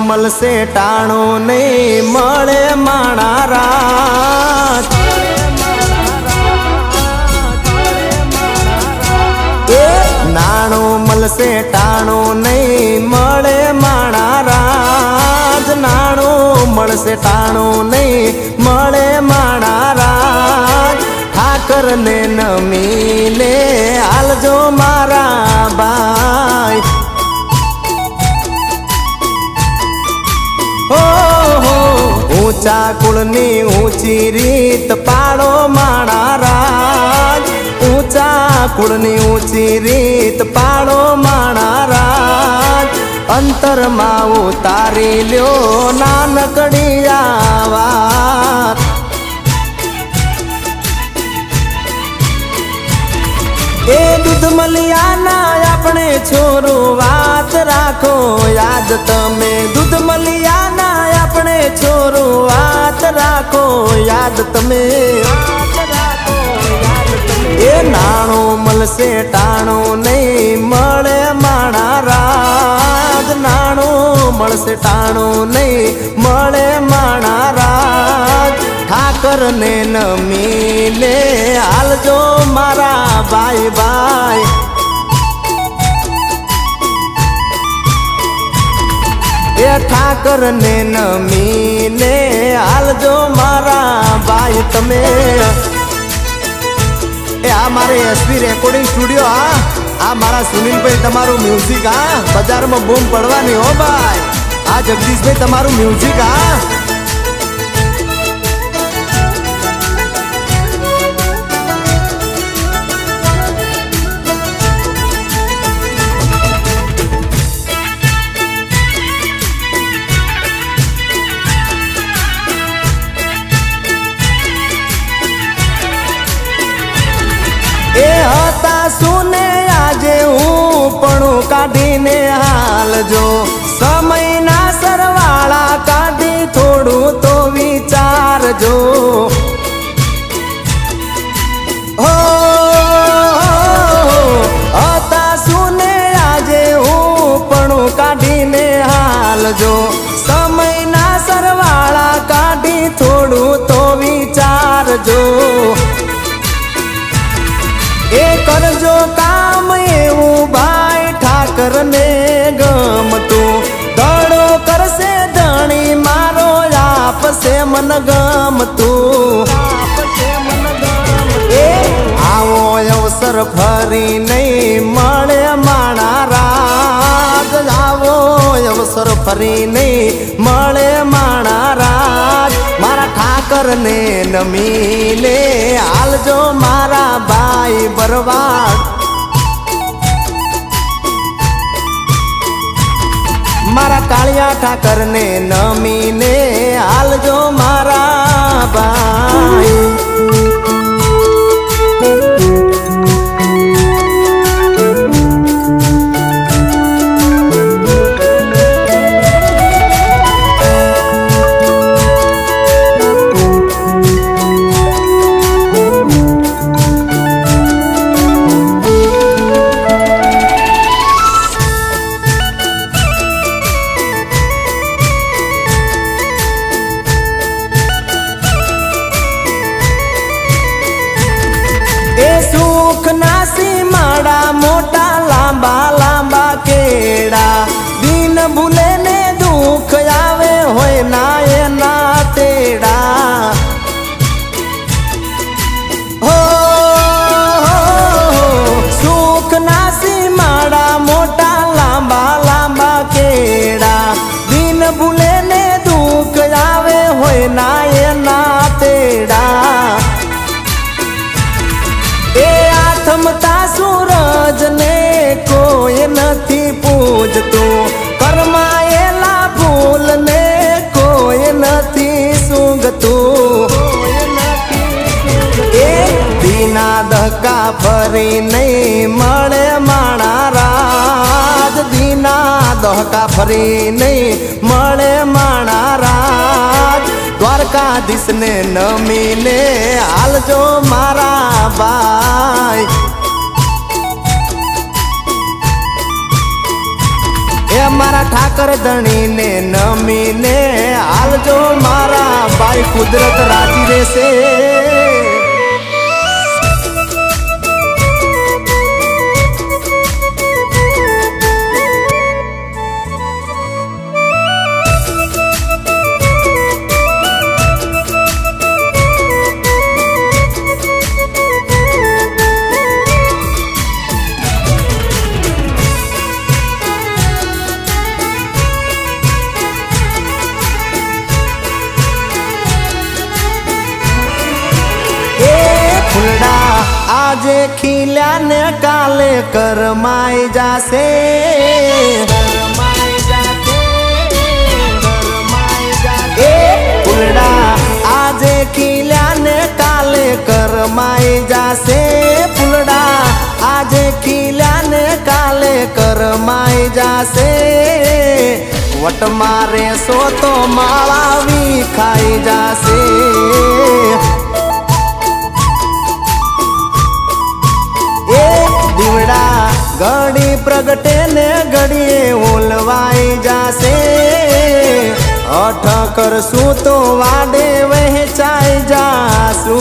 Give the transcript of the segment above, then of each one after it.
મળશે ટાણું નહીં મળે માણા રાત નાણું મળશે ટાણું નહીં મળે માણા રાત નાણું મળશે ટાણું નહીં મળે માણા રાત ઠાકર ને નમીને હાલજો મારા ભાઈ ऊंचा कुळनी ऊंची रीत पाड़ो माणा राज ऊंचा कुळनी ऊंची रीत पाड़ो माणा राज अंतर में उतारी ल्यो नानकड़ी वात ए दूध मलियाना अपने छोरो वात राखो याद तमे दूध मलियाना अपने छोरो वात राखो याद तमे ए नाणो मलसे टाणो नहीं मळे माणा राज नाणो मलसे टाणो नहीं मळे माणा राज ठाकर ने नमीने हालजो मारा बाय बाय ए ठाकर ने नमीने हालजो मारा बाय तमे ए आ मारे एसपी रेकॉर्डिंग स्टूडियो आ मारा सुनील भाई तमारू म्यूजिक बाजार में बूम पड़वानी हो भाई आ जगदीश भाई तमारू म्यूजिक ए हता सुने आजे हूँ पणु काढ़ी ने हाल जो समय ना सरवाला काढ़ी थोड़ू तो विचार जो हो हता सुने आजे हूँ पणु काढ़ी ने हाल जो समय ना सरवाला काढ़ी थोड़ू तो विचार जो ए करजो काम एवं भाई ठाकर ने गमतु दड़ो करसे धणी मारो आप से मन गमतु ए आवो अवसर फरी नहीं मळे माणा राज आवो अवसर फरी नहीं मळे माणा राज मारा ठाकर ने नमीने हालजो मारा भाई बरवाड मारा कालिया ठाकर ने नमीने हालजो मारा भाई सुख नासी माड़ा मोटा लांबा लांबा केड़ा दिन भूले ने दुख आवे होए ना ये ना तेड़ा हो सुख नासी माड़ा मोटा लांबा लांबा केड़ा दिन भूले ने दुख आवे होए ना ये ना तेड़ा ए आथमता सूरज ने कोई नथी पूजतो करमाएला फूल ने कोई नथी सूंघतो ए दीना धक्का फरी नहीं मळे माणा राज दीना धक्का फरी नहीं मळे माणा राज द्वारकाधीश ने नमीने हालजो मारा भाई ए मारा ठाकर धनी ने नमीने हाल जो मारा बाई कुदरत राजी रहसे। आजे खिल्या ने काले करमाई जासे। फुलड़ा आजे खिल्या ने काले करमाई जासे। फुलड़ा आजे खिल्या ने काले करमाई जासे। वट मारे सो तो माला भी खाई जासे। दीवड़ा घड़ी प्रगटे ने घड़िए ओलवाई जासे। अठ करसू तो वाडे वहचाई जासू।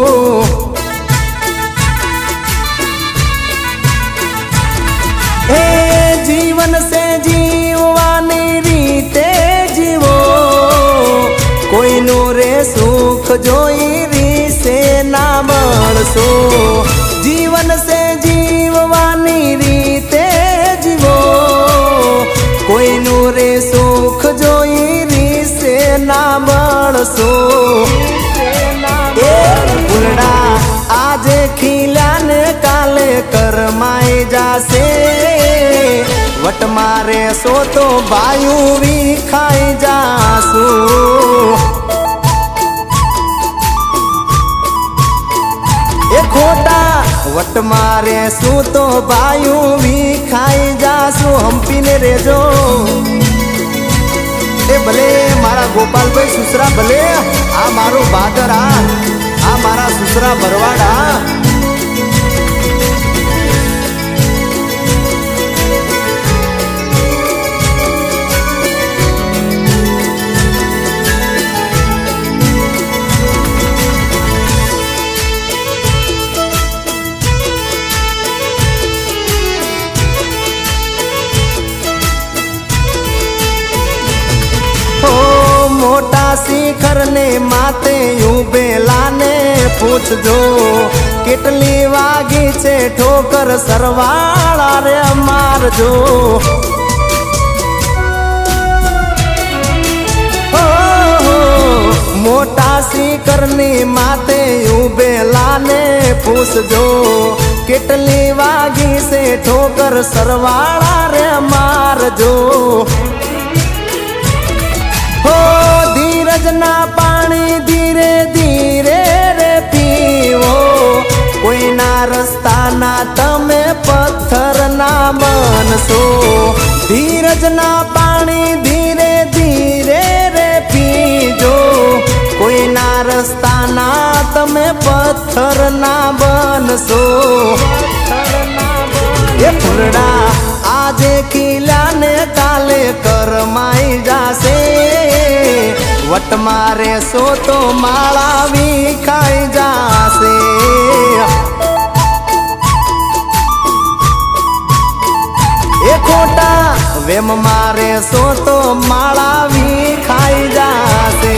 हे जीवन से जीववानी रीते जीवो। कोई नूरे सुख जोई री से ना बरसो। जीवन से जीववानी रीते जीवो। कोई नूरे सुख जोई री से ना बरसो। फुलड़ा आजे खिल्या ने काले करमाई जासे। वट मारे सो तो बायू भी खाई जासू। खोटा वट मारे सू तो बायू भी खाई जासू। हम पीने रे जो ए भले मारा गोपाल भाई सुसरा भले आ मारो बादर आ मारा सुसरा भरवाड़ा। मोटा शिखर ने माते उबेला ने पूछजो। कितली वागी छे ठोकर सरवाड़ा रे मारजो। मोटा शिखर ने माते उबेला ने पूछजो। कितली वागी से ठोकर सरवाड़ा रे मारजो। हो धीरज ना पानी धीरे धीरे रे पीवो। कोई ना रस्ता ना तमे पत्थर ना बनसो। धीरज ना पानी धीरे धीरे रे पीजो। कोई ना रस्ता ना तमे पत्थर ना बनसो। ये फुलड़ा आजे खिल्या ने काले करमाई जासे। वट मारे सो तो माला भी खाई जासे। ए खोटा वेम मारे सो तो माला भी खाई जासे।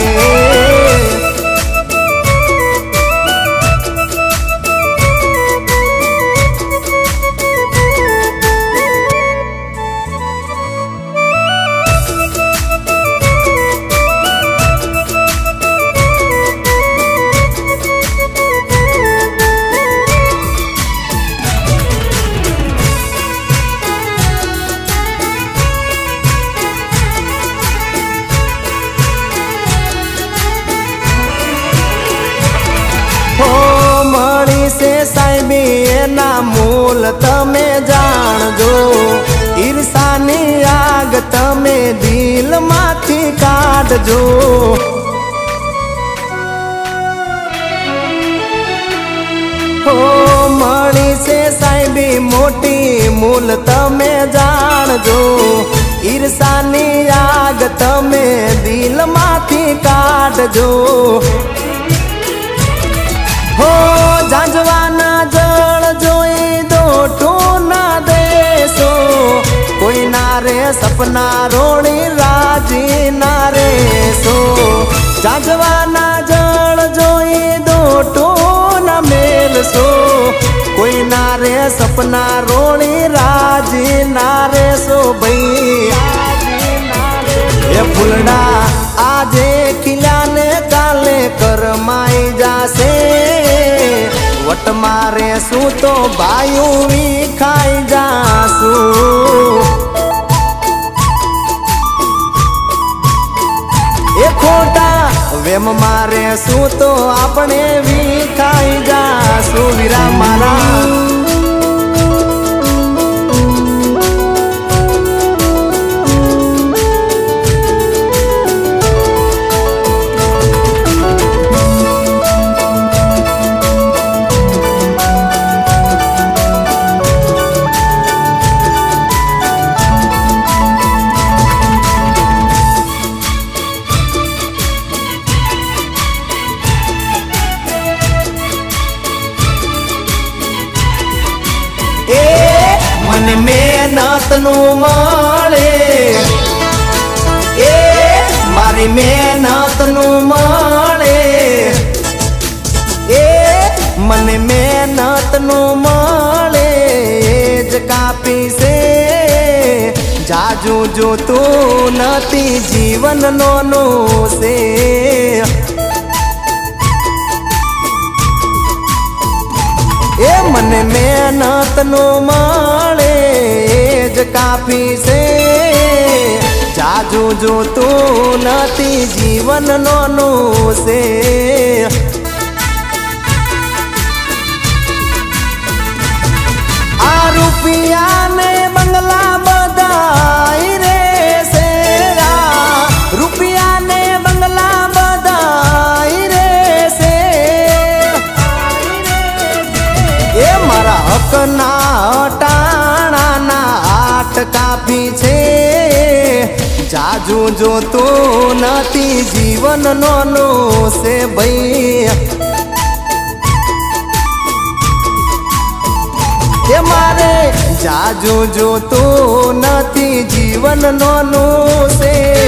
ना मूल तमे जाणजो। ईर्षानी आग तमे दिल माथी काढजो। हो मळी से साहेबी मोटी मूल तमे जाणजो। ईर्षानी आग तमे दिल माथी काढजो हो झांझवाना जल जोई दोटो ना देसो कोई नारे सपना रोणी राजी नारे सो झांझवाना जल जोई दोटो ना मेलसो कोई नारे सपना रोणी राजी नारे सो भई ये फूलड़ा आजे खिल्या ने काले करमाई जासे वट मारे सू तो बायू वी खाई जासू ए खोटा वेम मारे सू तो अपने वी खाई जासू वीरा मारा मन मेहनत नु माळे ए मारी मेहनत नु माळे ए मन मेहनत नु माळे ज कापी से जाजू जो तू नती जीवन नो से ए मन मेहनत नु माळे ज काफी से जाजू जो तू नती जीवन नो से आ रुपया ने बंगला बधाई रे सेरा रुपया ने बंगला बधाई रे से ए मारा हक ना टाणा ना आठ काफी छे जाजू जो तो नती जीवन नो से भई ए मारे जाजू जो तो नती जीवन नो से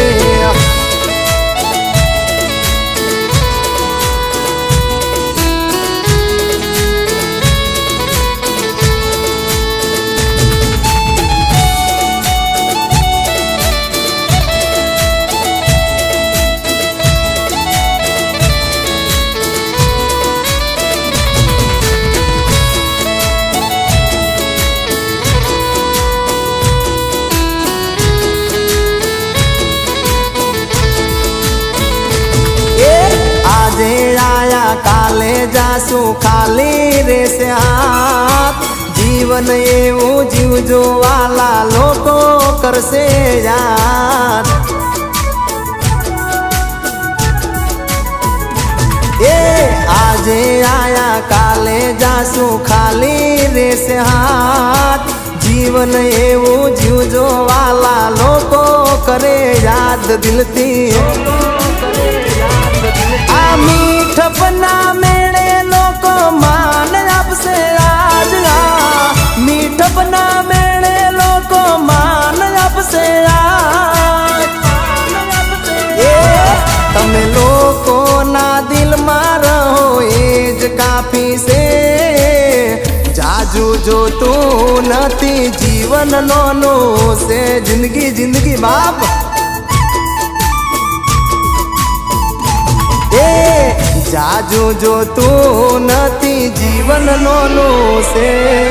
आजे आया काले जासू खाली रे से हाथ जीवन एवं जीव जो वाला लोको कर से याद ए आजे आया काले जासू खाली रे से हाथ जीवन एवं जीव जो वाला लोको करे याद दिलती मीठ बना मेरे लोको मान आपसे आज मीठ बना मेरे लोको मान आपसे आज तमे लोको ना दिल मार हो एज काफी से जाजू जो तू नती जीवन नो से जिंदगी जिंदगी बाप जाजू जो तू नती जीवन नो से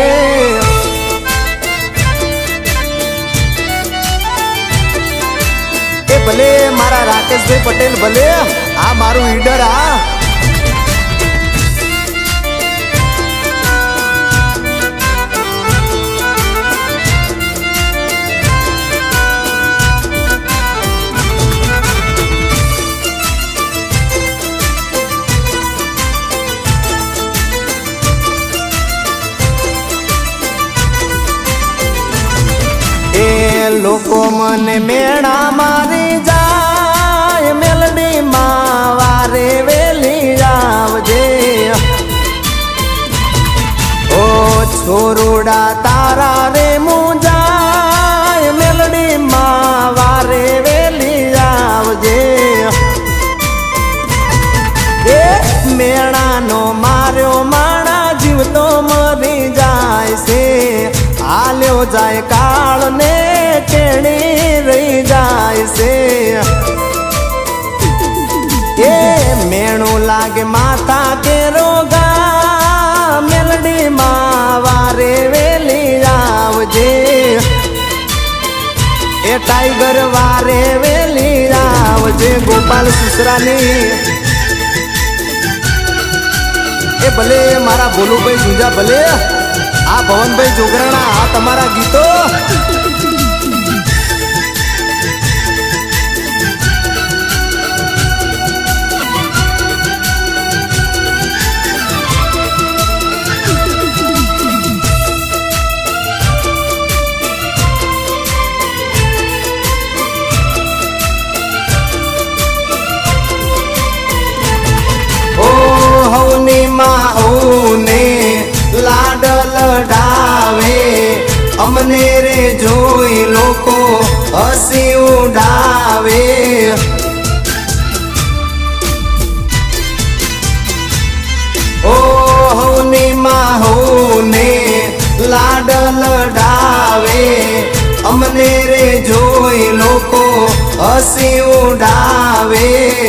ए भले मारा राकेश भाई पटेल भले आ मारू ईडर आ લોકો મને મેળા મારી જાય મેલડી માં વારે વેલી આવજે ઓ છોરુડા તારા રે મુંજાય મેલડી માં વારે વેલી આવજે એ મેળાનો માર્યો માણા જીવતો મરી જાય છે આલ્યો જાય કાળ ને કેણી રહી જાય છે એ મેણું લાગે માતા કે રોગા મેલડી માં વારે વેલી આવજે એ ટાઈગર વારે વેલી આવજે ગોપાલ સુસરાની એ ભલે મારા ભોલુભાઈ જુંજા ભલે આ ભવનભાઈ જોગરાણા આ તમારા ગીતો લાડલ ડાવે અમને રે જોઈ લોકો હસી ઉડાવે ઓ હવની માં હોને લાડલ ડાવે અમને રે જોઈ લોકો હસી ઉડાવે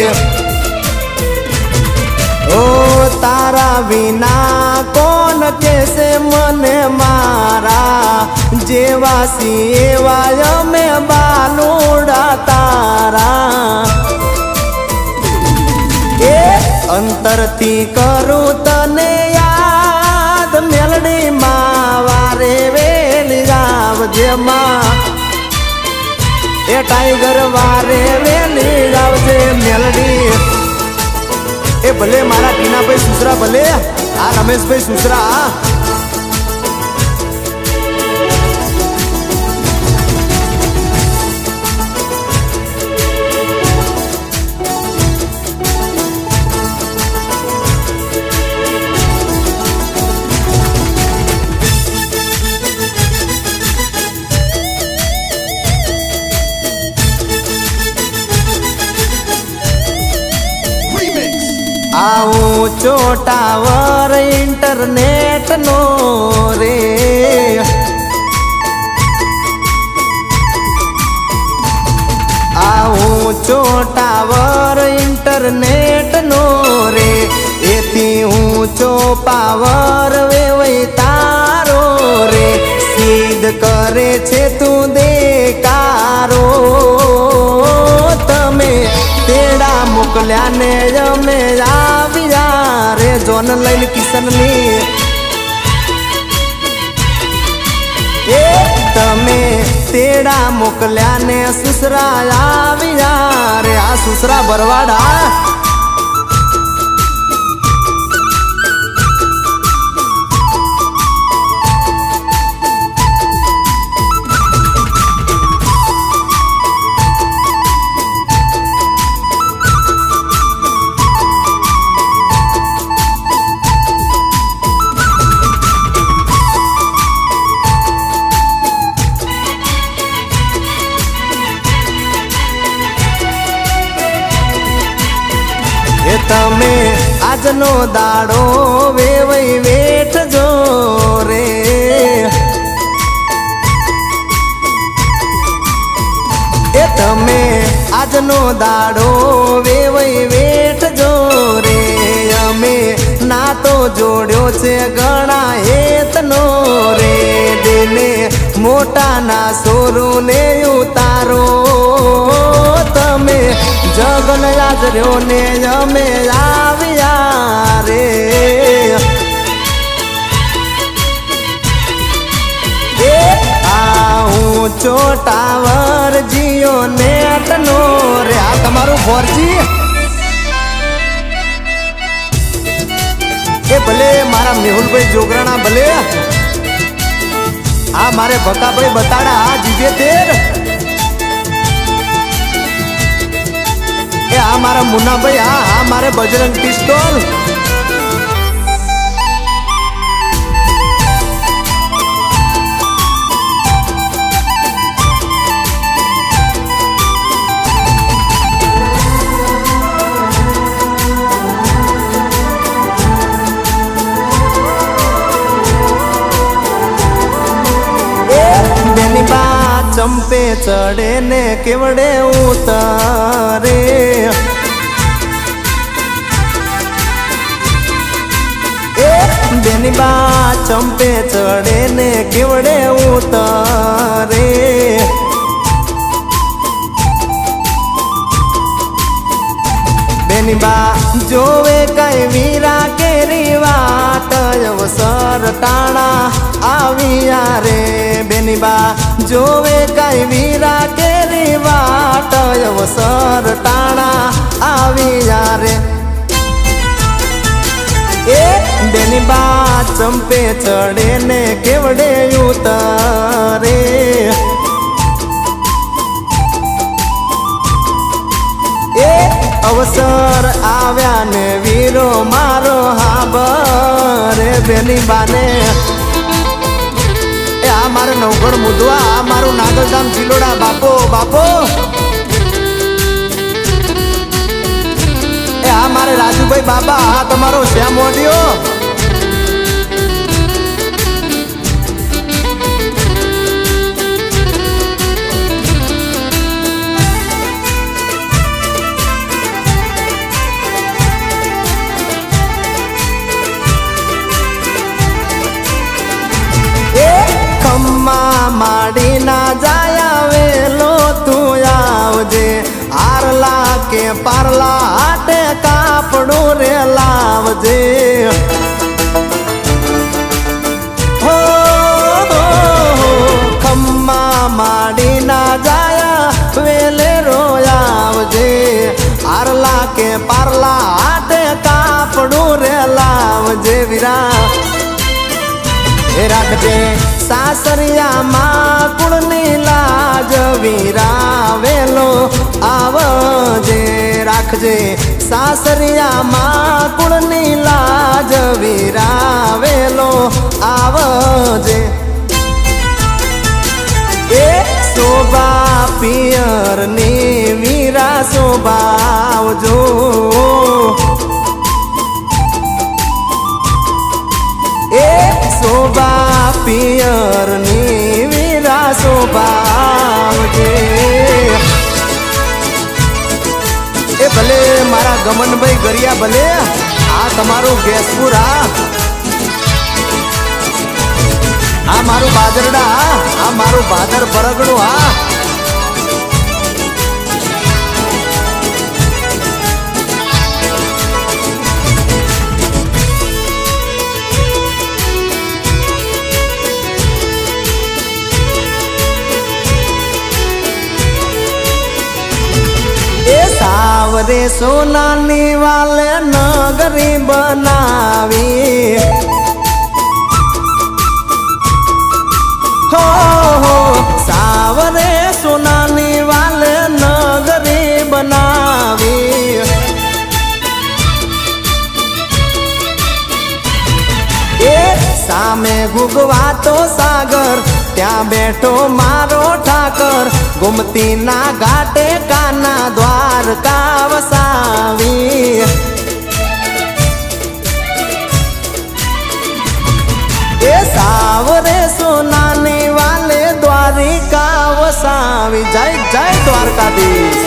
ઓ તારા વિના કોણ કેસે મને મારા જેવા સી એવા અમે બાલુડા તારા એ અંતરથી કરું તને યાદ મેલડી માં વારે વેલી આવજે માં એ ટાઈગર વારે વેલી આવજે મેલડી એ ભલે મારા ટીનાભાઈ સુસરા ભલે આ રમેશભાઈ સુસરા આવું ચોટાવર ઇન્ટરનેટ નો રે આવું ચોટાવર ઇન્ટરનેટ નો રે એથી ઊંચો પાવર વેવઈ તારો રે સિદ્ધ કરે છે તું દેકારો તમે તેડા મોકલ્યા ને અમે આવ્યા રે જોન લઈને કિશનની એ તમે તેડા મોકલ્યા ને સુસરા આવ્યા રે આ સુસરા બરવાડા તમે આજનો દાડો વેવઈ વેઠજો રે એ તમે આજનો દાડો વેવઈ વેઠજો રે અમે નાતો જોડ્યો છે ઘણા હેતનો રે દિને મોટા ના સોરું ને ઉતારો તમે જગન યાજર્યો ને અમે આવ્યા રે આ ઊંચો ટાવર જીઓ નેટ નો રે આ તમારું 4G એ ભલે મારા મેહુલભાઈ જોગરાણા ભલે આ મારે ભકાભાઈ બતાડા આ જીજે તેર मारा मुन्ना भाई, हाँ मारे बजरंग पिस्तौल। चंपे चढ़े ने केवड़े उतारे, बेनी बा चंपे चढ़े ने केवड़े उतारे। बेनी बा जोवे कई वीरा केरी वाट अवसर टाणा आविया रे। बेनी बा जोवे कई वीरा केरी वाट अवसर टाणा आविया रे। ए बेनी बा चंपे चढ़े ने केवड़े उतारे, ए अवसर आव्या ने वीरो मारो हाबर। बेनी बाने आ मारे नवगढ़ मुदवा, आ मारो नागलधाम चिलोड़ा बापो बापो। ए आ मारे राजू भाई बाबा, आ तमारो श्याम ऑडियो। माड़ी ना जाया वेलो तू आवजे, आरला के पारला हाटे कापड़ू रे लावजे। हो खम्मा माड़ी ना जाया वेले रोयावजे, आरला के पारला हाटे कापड़ू रे लावजे। वीरा ए राखजे सासरिया माँ कुड़नी लाज, वीरा वेलो आवजे। राखजे सासरिया माँ कुड़नी लाज, वीरा वेलो आवजे। ए शोभा पियर नी वीरा शोभा आवजो। शोभा पियर नी वीरा शोभा आवजे। ए भले मारा गमन भाई गरिया भले, आ तमारो गैसपुर, आ मारू बादरडा, आ मारू बादर परगणु। सावरे सोनानी वाले नगरी बनावी, हो सावरे सोनानी वाले नगरी बनावी। ए सामे गुगवा तो सागर, त्या बैठो मारो ठाकर। गुमती ना घाटे काना द्वारका वसावी। ए सावरे सोनानी वाले द्वारिका वसावी। जय जय द्वारकाधीश।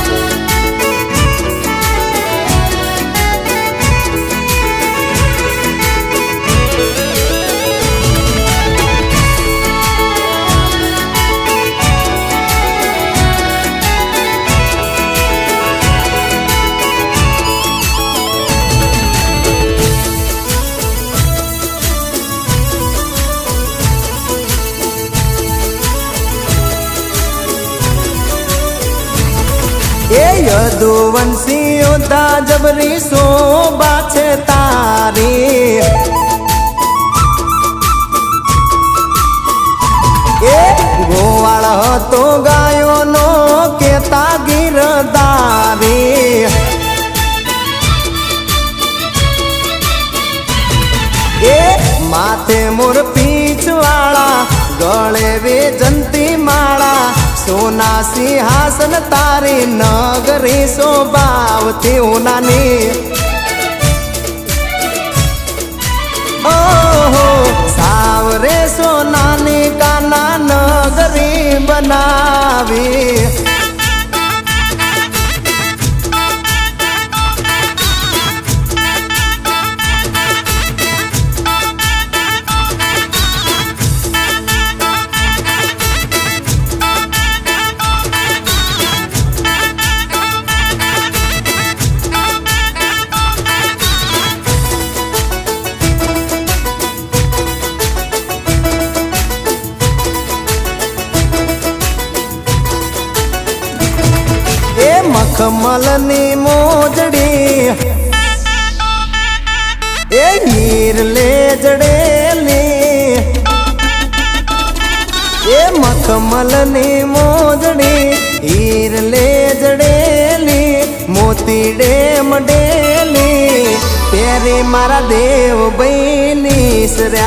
यदुवंशी योद्धा जबरी शोभा छे तारी। ए गोवाळ तो गायो नो केता गिरदारी। गळे वेजंती माळा सोना सिंहासन तारी नगरी शोभावती उनानी ओहो सावरे सोनानी काना नगरी बनावी मखमलनी मोजड़ी ए हीर ले जड़ेली ए मखमलनी मोजड़ी हीर ले जड़ेली मोती डे मडेली तेरी मारा देव बहनी सरया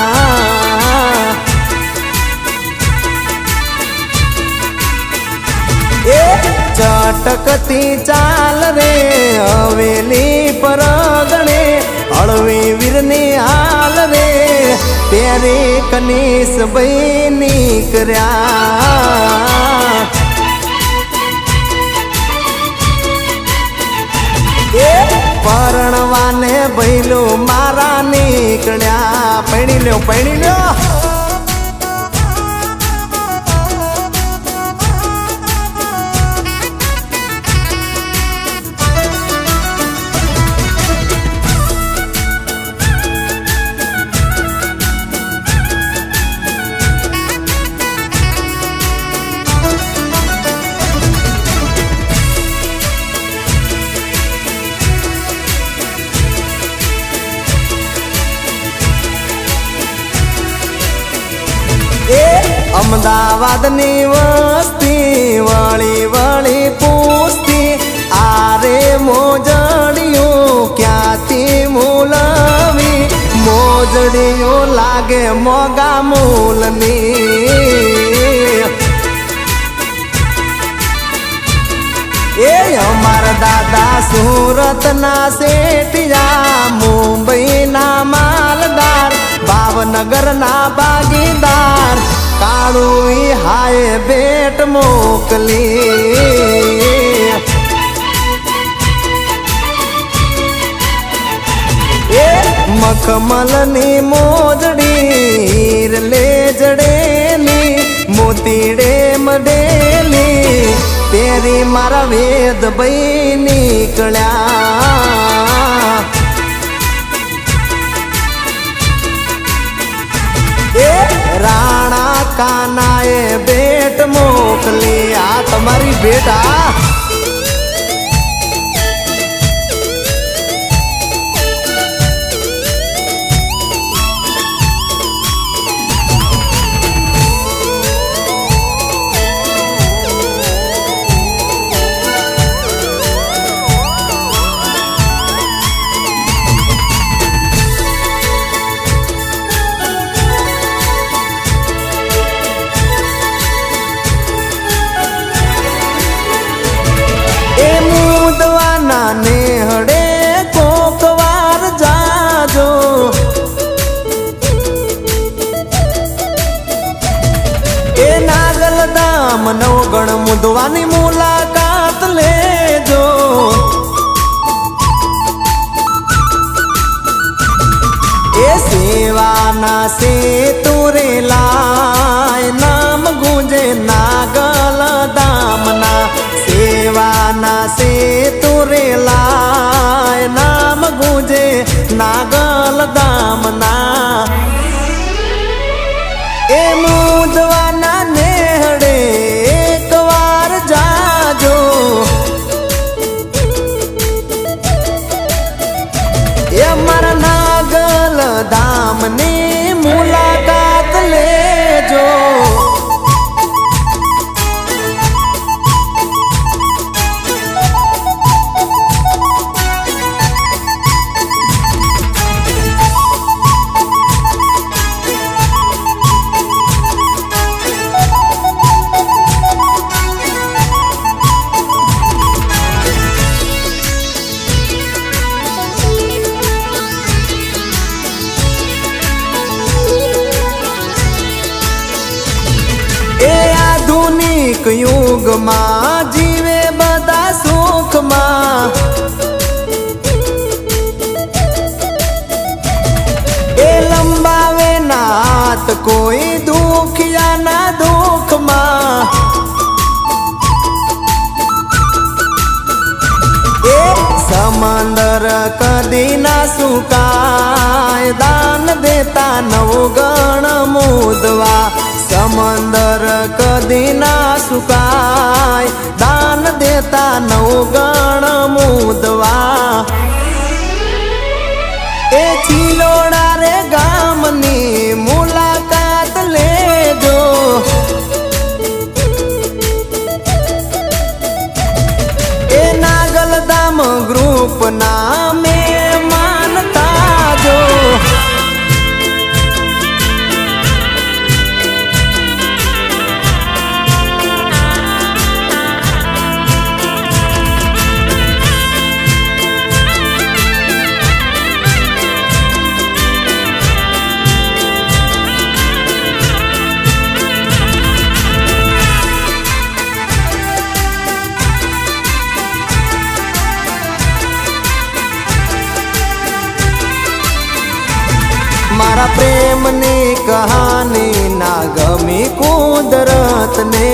चटकती चाल रे हवेली पर गणे हलवी वीरनी हाल रे तेरे कनीस बहनी कर्या परणवाने बैलो मारा निकल्या पैणी लो अमदावाद नी वस्ती वाली वाली पूछती आरे मोजड़ियों क्या थी मूलवी मोजड़ियों लागे मोगा मूलनी ए हमार दादा सूरत ना सेठिया मुंबई ना मालदार भावनगर ना बागीदार कालू हाय बेट मोकली ए मखमलनी मोजड़ी हीर ले जड़ेली मोतीड़े मडेली तेरी मारा वेद बहनी कल्या राणा कानाए बेट मोकली आ तुम्हारी बेटा नेहड़े कोकवार जाजो ए नागल दाम नवगण मुदवानी मुलाकात लेजो ए सेवाना से तुरे लाय नाम गूंजे नागल दामना सेवाना से तुरे लाय नाम गूंजे नागल दामना ए मुदवाना नेहड़े एक बार जाजो ए मर नागल दामनी मुलाकात लेजो युगમાં જીવે બધા સુખમાં। એ લંબાવે ના હાથ કોઈ દુખિયાના દુઃખમાં। એ સમંદર કદી ના સુકાય દાન દેતા નવગણ મુદવા। समंदर कदी ना सुकाय दान देता नवगण मुदवा। ए चिलोड़ा रे गामनी मुलाकात लेजो। ए नागलधाम ग्रुप ना मेहमान ताजो। मारा प्रेम ने कहानी ना गमी कुदरत ने।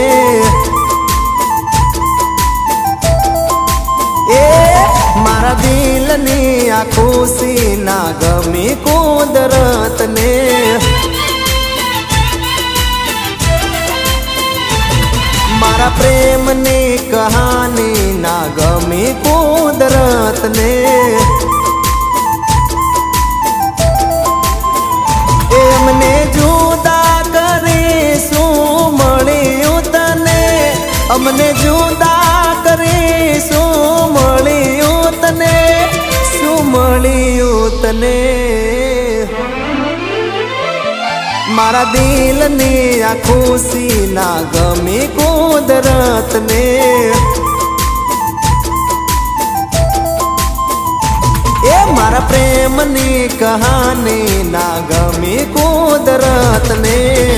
ए मारा दिल नी आ खुशी ना गमी कुदरत ने। मारा प्रेम ने कहानी ना गमी कुदरत ने। एमने जुदा करे सु मळ्यु तने। अमने जुदा करे सु मळ्यु तने। सु मळ्यु तने मारा दिल नी आ खुशी ना गमी कुदरत ने। ए मारा प्रेम नी कहानी ना गमी कुदरत ने।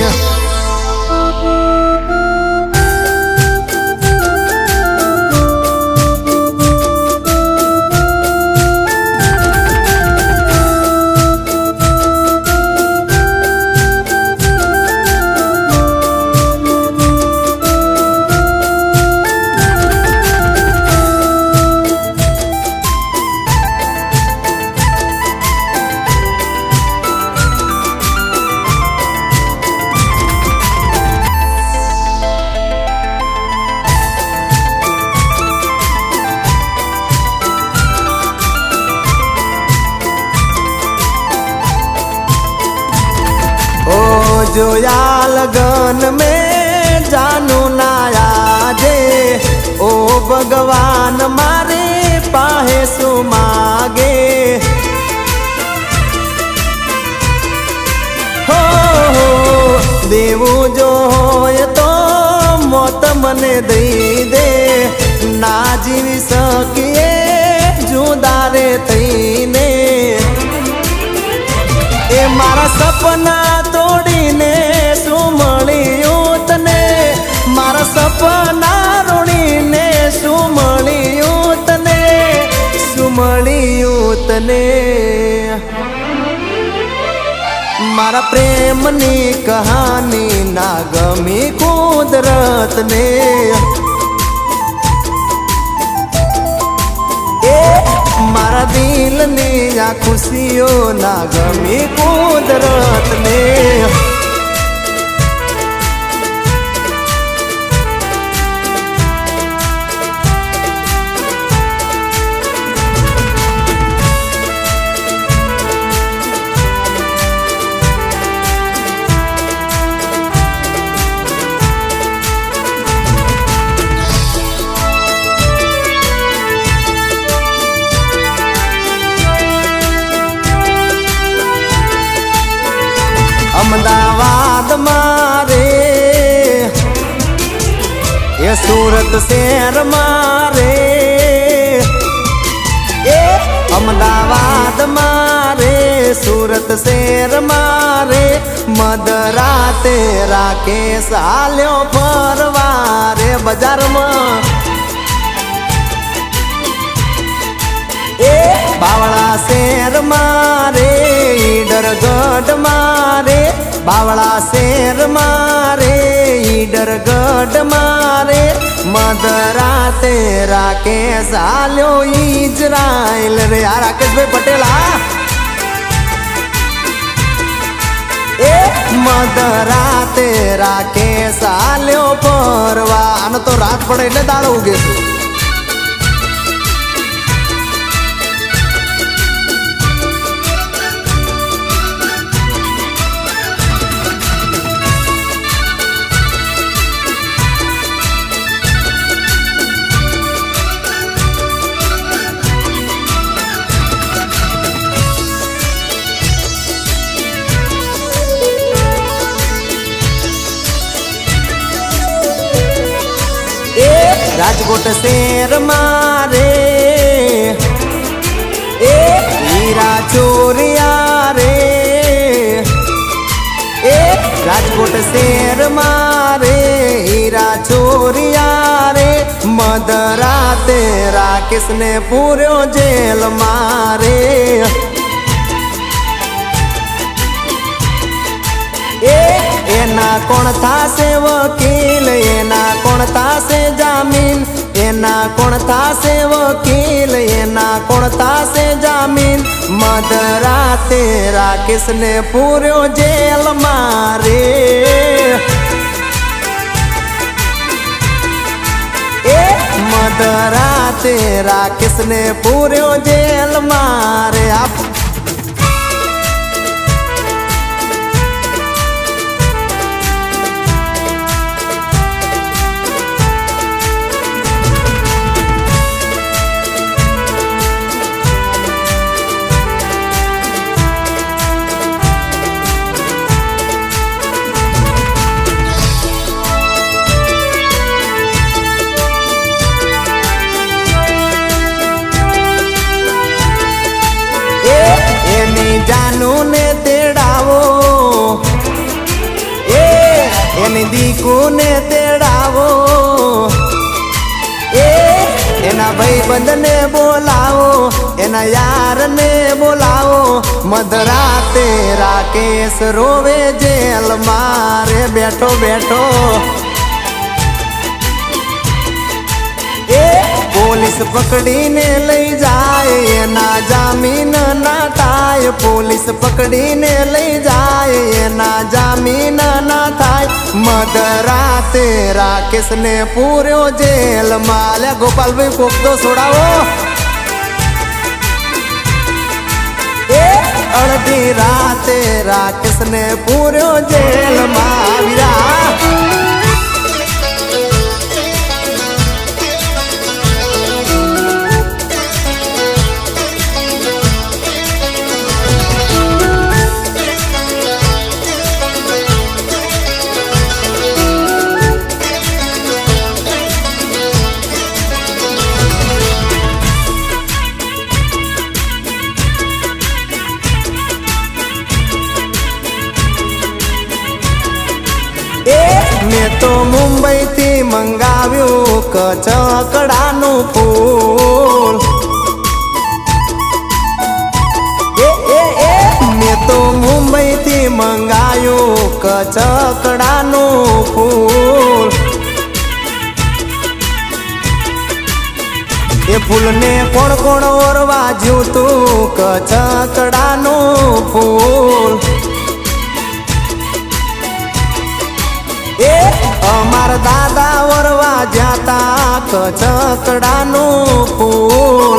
जोया लगन में जानू ना आजे। ओ भगवान मारे पाहे सु मागे। हो देवू जो होय तो मौत मने दई दे। ना जीवी सकिए जुदा रे थईने। ए मारा सपना तोड़ी ने सु मळ्यु तने। मारा सपना रोड़ी ने सु मळ्यु तने। सु मळ्यु तने मारा प्रेम नी कहानी ना गमी कुदरत ने। मारा दिल ने या खुशियों ना गमी कुदरत ने। अहमदाबाद मारे ये सूरत शहर मारे। ए अहमदाबाद मारे सूरत शहर मारे मदराते राकेश आल्यो फरवारे बाजार में बावड़ा शहर मारे ईडरगढ़ मारे बावड़ा शहर मारे ईडरगढ़ मारे मदराते राकेश आल्यो इजराइल रे आ राकेश भाई पटेल मदराते राकेश आल्यो परवा आने तो रात पड़े એટલે દાળ ઉગે છે राजकोट शहर मारे हीरा चोरिया रे राजकोट शहर मारे हीरा चोरिया रे मदराते राकेश ने पूरो जेल मारे एना कोण थासे वकील एना कोण थासे जामीन एना कोण थासे वकील एना कोण थासे जामीन मदराते राकेश ने पूरो जेल मारे मदराते राकेश ने पूरो जेल मारे आप जानू ने तेड़ावो एनी दीकू ने तेड़ावो एना भाईबंद ने बोलावो एना यार ने बोलावो मदराते राकेश रोवे जेल मारे बैठो बैठो पुलिस पकड़ी ने लई जाए ना जामीन ना थाय पुलिस पकड़ी ने लई जाए ना जामीन ना थाय मदराते राकेश ने पूरो जेल माले गोपाल भाई कोक तो छोड़ाओ अर्धी राते राकेश ने पूरो जेल माविरा मैं तो मुंबई थी मंगाव्यो कचकड़ानु फूल मैं तो मुंबई थी मंगायो कचकड़ानु फूल ये फूल ने कोण कोण ओरवा ज्यू तू कचकड़ानु फूल अमार दादा वरवा जाता कचकड़ानु फूल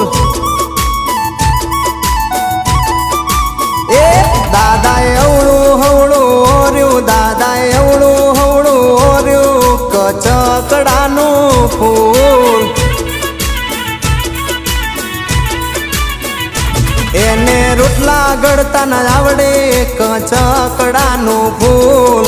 दादा एवड़ू हवड़ू ओर्यू दादा एवड़ू हवड़ू ओर्यू कचकड़ानु फूल एने रोटला गड़ता न आवड़े कचकड़ानु फूल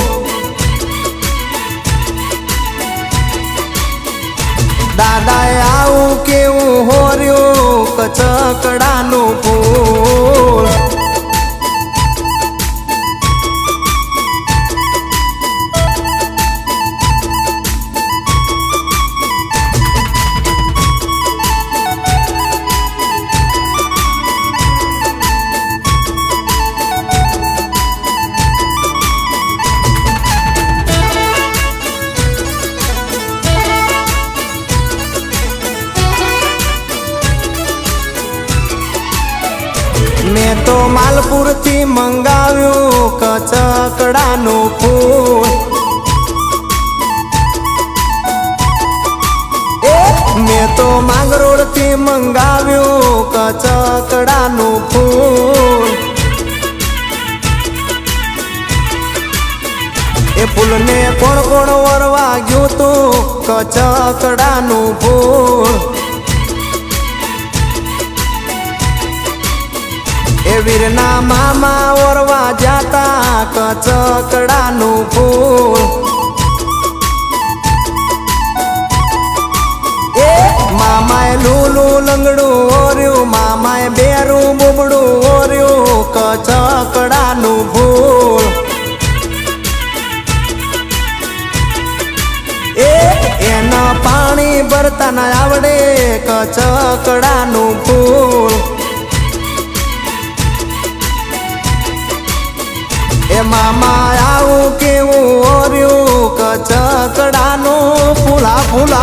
दादा आऊ केवू होर्यो कचकड़ानु फूल मैं तो मालपुर थी मंगाव्यू कचकड़ानु फूल। मैं तो मांगरोळ थी मंगाव्यू कचकड़ानु फूल। ए फूल ने कोण कोण वरवा गयो तू कचकड़ानु फूल। ए वीरना मामा वरवा जाता कचकड़ानु फूल। ए मामाए लूलू लंगड़ू ओर्यू मामाए बेरू बुबड़ू ओर्यू कचकड़ानु फूल। एना पानी भरता न आवड़े कचकड़ानु फूल। ए मामा आऊ केवू ओर्यू कचकड़ानु फूला फूला।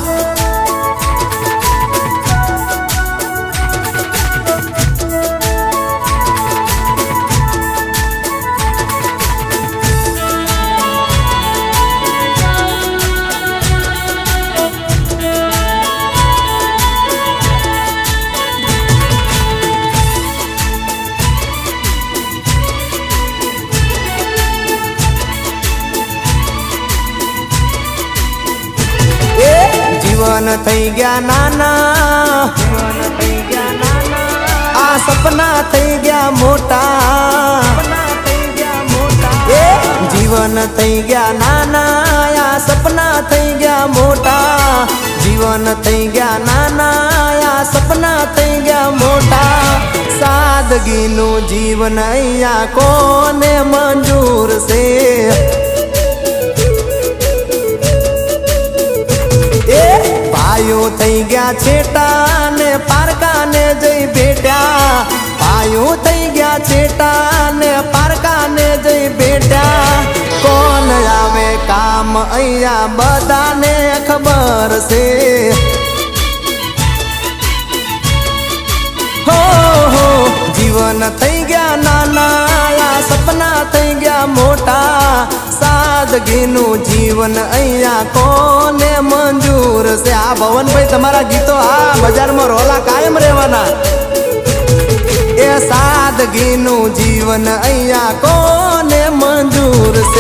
जीवन थई गया नाना, आ सपना थई गया मोटा। जीवन थई गया नाना, आ सपना थई गया मोटा। जीवन थई गया नाना, आ सपना थई गया मोटा। सादगीनु जीवन अहिया कोने मंजूर से। पायो थई गया छेटा ने पारका ने जई बेटा। पायो थई गया छेटा ने पारका ने जई बेटा। कौन आवे काम अहिया बधा ने खबर से। हो जीवन थई गया नाना, या सपना थई गया मोटा। सादगीनु जीवन अहिया कोने मंजूर से। आ भवन भाई तमारा गीतो आ बाजार में रोला कायम रहवाना। ए सादगीनु जीवन अहिया कोने मंजूर से।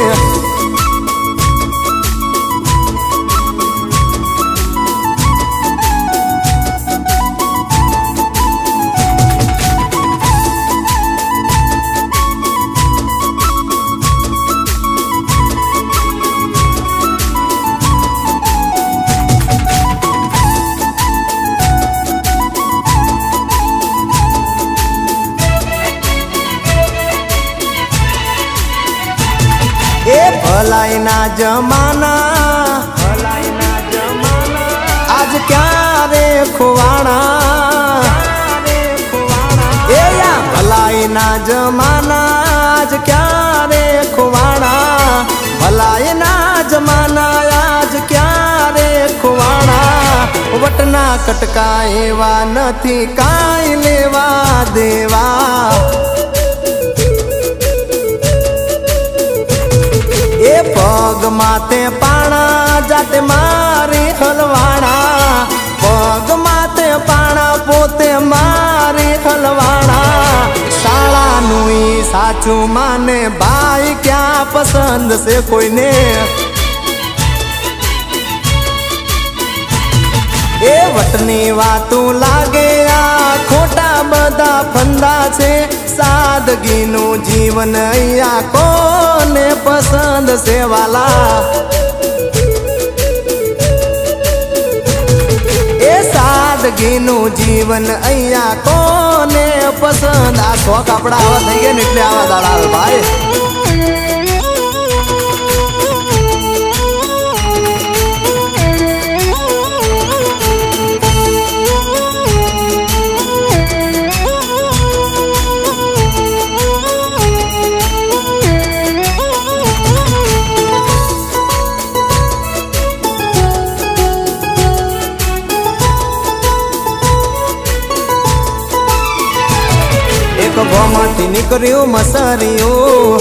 ए भलाई ना जमाना, आज क्या रे खुवाना। ए या भलाई ना जमाना, आज क्या रे खुवाना। भलाई ना जमाना, आज क्या रे खुवाना। वटना कटका एवा नथी काई लेवा देवा। ए पग माथे पाणा जाते मारी हलवाणा। पग माथे पाणा पोते मारी हलवाणा। शाला नुई साचू माने भाई क्या पसंद से कोई ने। ए वटनी वातू लागे आ खोटा बधा फंदा छे। सादगीनु जीवन अहिया कोने पसंद से वाला। ए सादगीनु जीवन अहिया कोने पसंद। आ सो कपड़ा आवा थई गया निकले आवा दलाल भाई। भोमाथी निकळ्યું मसरिયું,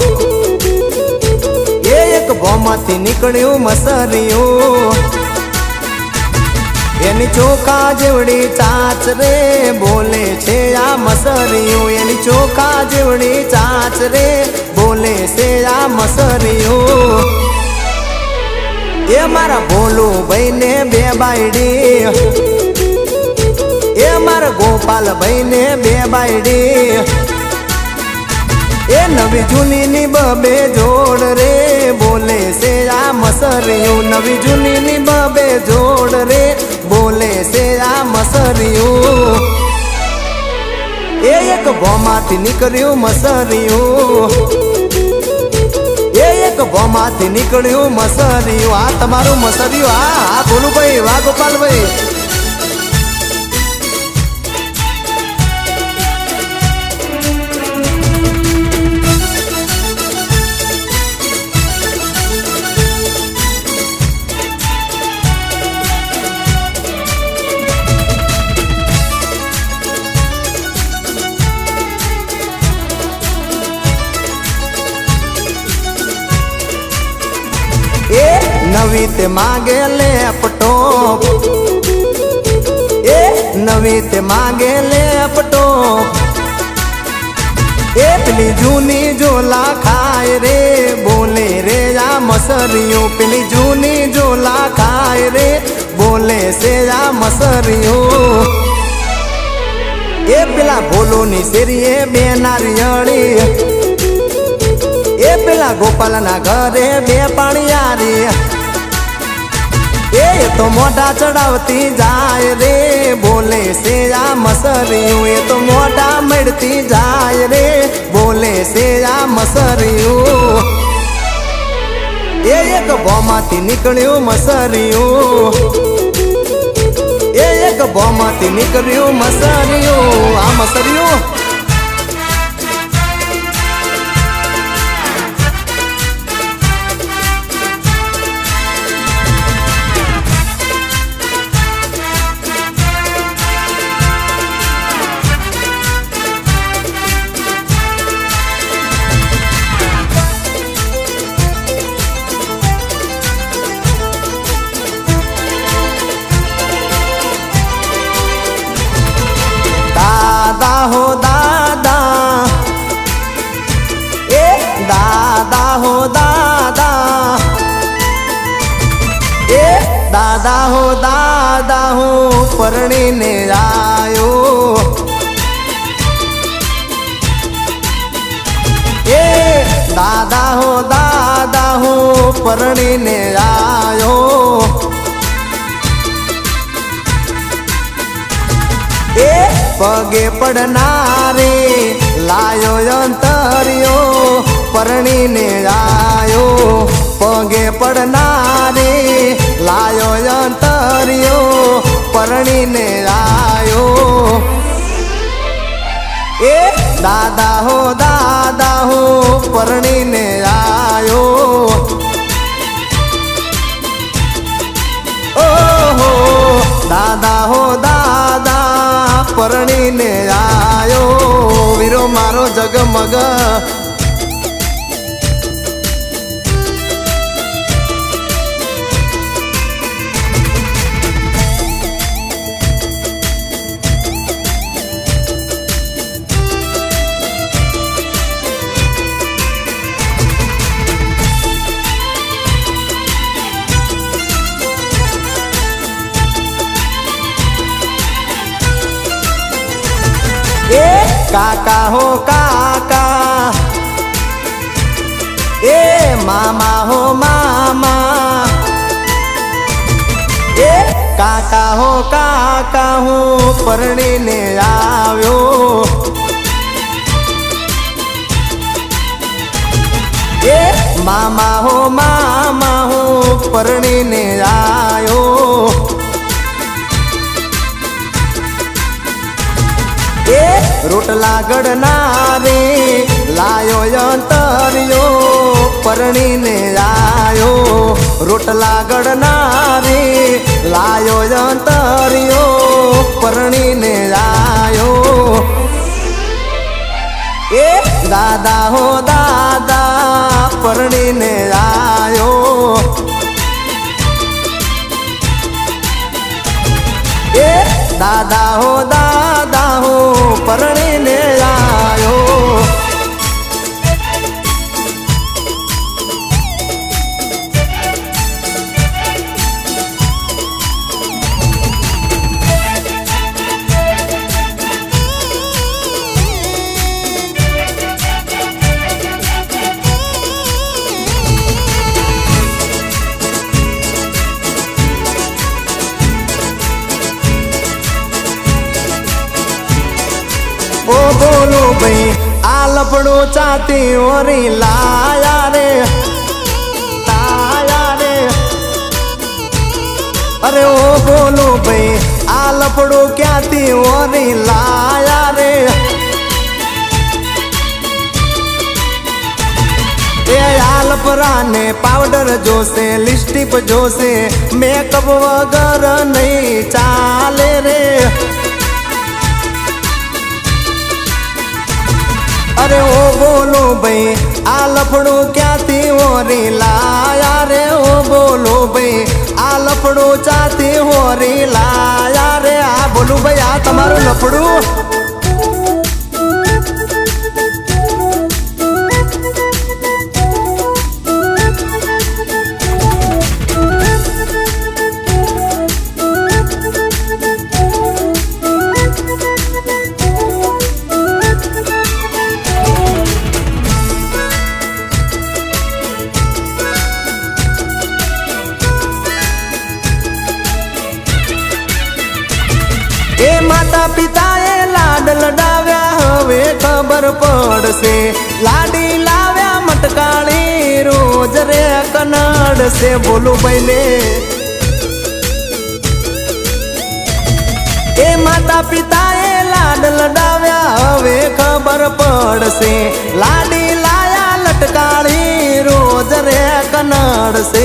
एक भोमाथी निकळ्યું मसरिયું। एनी चोखा जेवड़ी चाच रे बोले छे आ मसरिયું, एनी चोखा जेवड़ी चाच रे बोले से आ मसरिયું। ए मारा भोलू भाई ने बे बायडी, ए मारा गोपाल भाई ने बे बायडी। ए नवी जूनी नी बबे जोड़ रे बोले से आ मसरिયું, नवी जूनी नी बबे जोड़ रे बोले से आ मसरिયું। एक भोमाथी निकळ्યું मसरिયું, एक भोमाथी निकळ्યું मसरिયું। आ तमारू मसरिયું, आ भोलू भाई, वाह गोपाल भाई। ए नवी ते मांगे लैपटॉप, ए नवी ते मांगे लैपटॉप। ए पिली जूनी जोला खाए रे बोले रे आ मसरिયું, पिली जूनी जोला खाए रे बोले से आ मसरिયું। ए पिला भोलो नी सेरिये बे नारियળી, ए पेला गोपाल ना घरे बे पाणियारी। ए तो मोटा चढ़ावती जाए रे बोले से आ मसरिયું, ए तो मोटा मड़ती जाए रे बोले से आ मसरिયું। एक भोमाथी निकळ्યું मसरिયું, एक भोमाथी निकळ्યું मसरिયું। आ मसरिયું दादा हो दादा, ए दादा हो दादा, ए दादा हो दादा हो परणी ने आयो। ए दादा हो परणी ने आयो। ए पगे पड़नारे लायो अंतरियो परणी ने आयो, पगे पड़नारे लायो अंतरियो परणी ने आयो। ए दादा हो परणी ने आयो। ओ हो दादा हो दादा परणी ने आयो, वीरो मारो जगमग। ए काका हो काका, ए मामा हो मामा, ए काका हो काका हूँ परणी ने आव्यो। ए मामा हूँ परणी ने आयो। ए रोटला गड़नारे लायो अंतरियो परणी ने आयो, रोटला गड़नारे लायो अंतरियो परणी ने आयो। दादा हो दादा परणी ने आयो। ए दादा हो परणी ने आयो। ओ बोलो भाई आलपड़ो चाहती ओरी लाया रे ताया रे। अरे ओ बोलो भाई आलपड़ो क्या थी ओरी लाया रे। ए आलपरा ने पाउडर जोसे लिपस्टिक जोसे मेकअप वगर नहीं चाले रे। अरे ओ बोलो भाई आलपड़ो क्या थी होरी लाया रे। ओ बोलो भाई आलपड़ो चाहती होरी लाया रे। आ बोलू भाई आ तमारो लपड़ू। ए माता पिताए लाड लडाव्या हवे खबर पड़से। लाडी लाव्या मटकाली रोज रे कन्नड़ से। बोलो पहले ए माता पिताए लाड लडाव्या हवे खबर पड़से। लाडी लाया लटकाली रोज रे कन्नड़ से।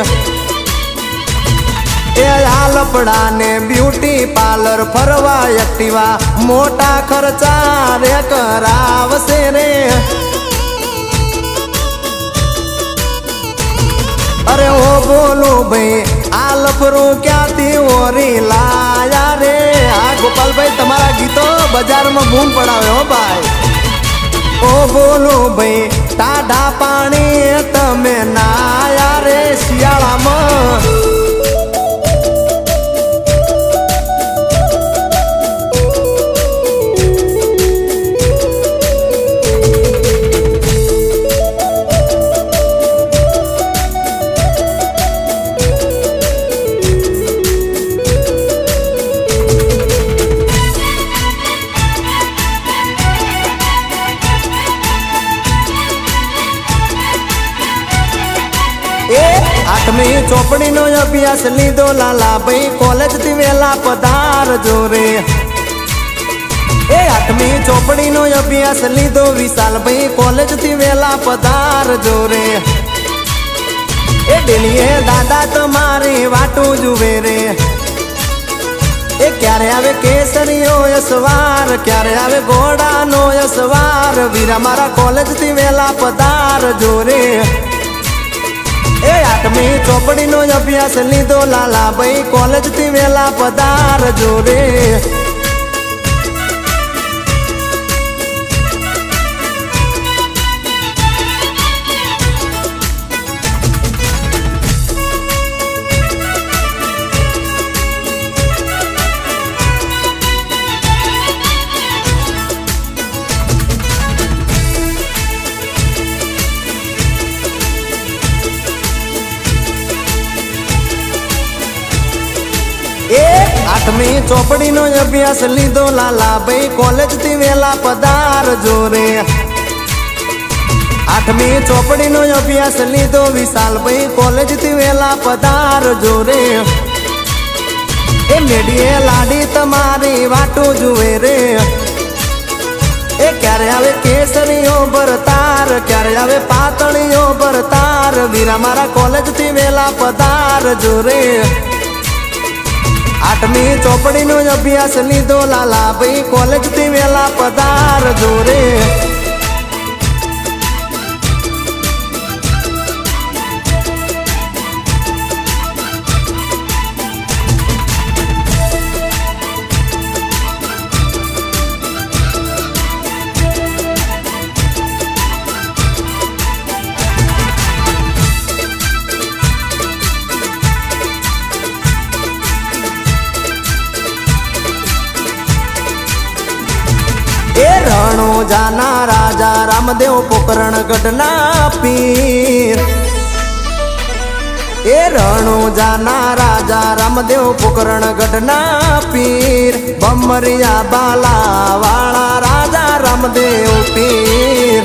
ए आलपड़ा ने ब्यूटी पार्लर फरवा एक्टिवा मोटा खर्चा रे करावसे रे। अरे ओ बोलो भाई आलपरू क्या थी ओरी लाया रे। आ गोपाल भाई तुम्हारा गीतो बाजार में बूम पड़ावे हो भाई। ओ बोलो भाई टाढा पानी तमे नाया रे शियाला में। आठमी चोपड़ी नो अभ्यास लीधो लाला भाई कॉलेज थी वेला पधार जो रे। ए आठमी चोपड़ी नो अभ्यास लीधो विशाल भाई कॉलेज थी वेला पधार जो रे। ए डेलिए दादा तुम्हारी वाटू जुवे रे। ए क्यारे आवे केसरियो यसवार क्यारे आवे घोड़ा नो यसवार। वीरा मारा कॉलेज थी वेला पधार जो रे। ए आठमी चोपड़ी नो अभ्यास लीधो लाला भाई कॉलेज थी वेला पधार जो रे। आठमी चोपड़ी नो अभ्यास लीधो लाला भाई कॉलेज थी वेला पधार जो रे। आठमी चोपड़ी नो अभ्यास लीधो विशाल भाई कॉलेज थी वेला पधार जो रे। ए मेडिए लाडी तुम्हारी वाटू जुए रे। ए क्यारे आवे केसरियो बरतार क्यारे आवे पातळियो बरतार। वीरा मारा कॉलेज थी वेला पधार जो रे। आठमी चोपड़ी नो अभ्यास लीधो लाला भाई कॉलेज थी वेला पधार जो रे। ए रણोजाना राजा रामदेव पोकरणगढ़ना पीर। ए रणोजाना राजा रामदेव पोकरणगढ़ना पीर। बमरिया बाला वाला राजा रामदेव पीर।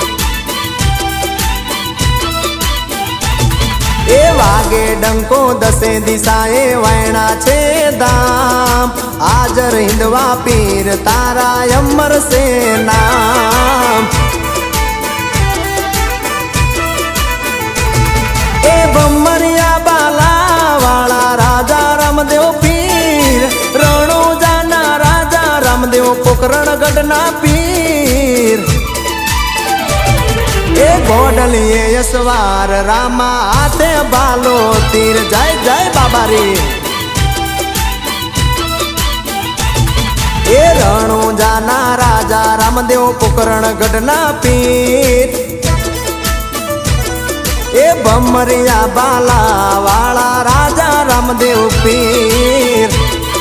ए वागे डंको दसे दिशाए वैणा छे दाम। आजर हिंदवा पीर तारा अमर से नाम। ए बमरिया बाला वाला राजा रामदेव पीर। रणोजाना राजा रामदेव पोकरणगढ़ना पीर। ए घोडलिए यशवार रामा हाथे बालो तीर। जय जय बाबा रे। ए रणोजाना राजा रामदेव पोकरणगढ़ना पीर। ए बमरिया बाला वाला राजा रामदेव पीर।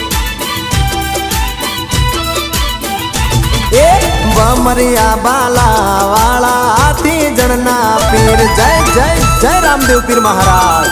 ए बमरिया बाला वाला हाथी जड़ना पीर। जय जय जय रामदेव पीर महाराज।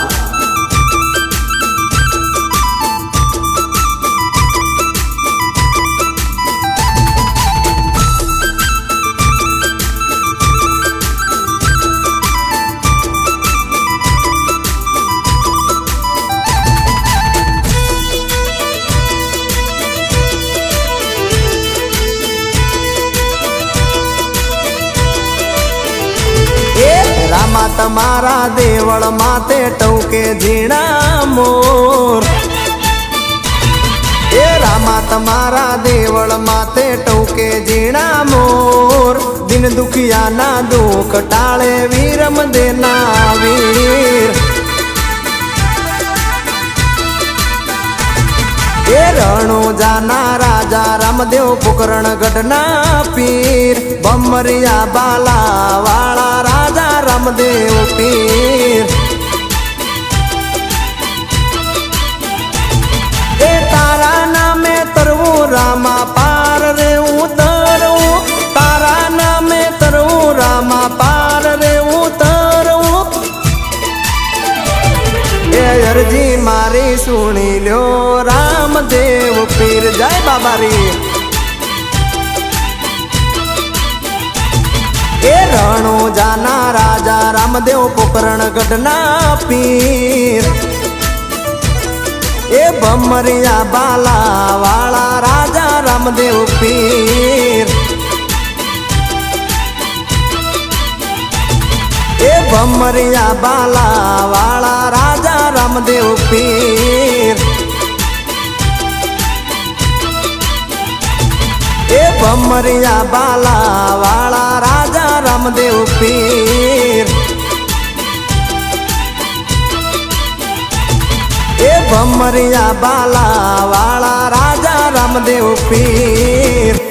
रामा तमारा देवल माते टौके झीणा मोर। ए रामा तमारा देवल माते टौके झीणा मोर। दिन दुखिया ना दुख टाळे वीरम देना वीर। ए रणोजाना राजा रामदेव पोकरणगढ़ना पीर। बमरिया बाला वाला राजा रामदेव पीर। ए तारा नामे तरवू रामा पार रे उतरू। तारा नामे तरवू रामा पार रे उतरू। ए अर्जी मारी सुनी लो रामदेव पीर। जय बाबा रे। ए रणोजाना राजा रामदेव पोकरणगढ़ना पीर। ए बमरिया बाला वाला राजा रामदेव पीर। ए बमरिया बाला वाला राजा रामदेव पीर। ए बमरिया बाला वाला राजा रामदेव पीर। ए बमरिया बाला वाला राजा रामदेव पीर।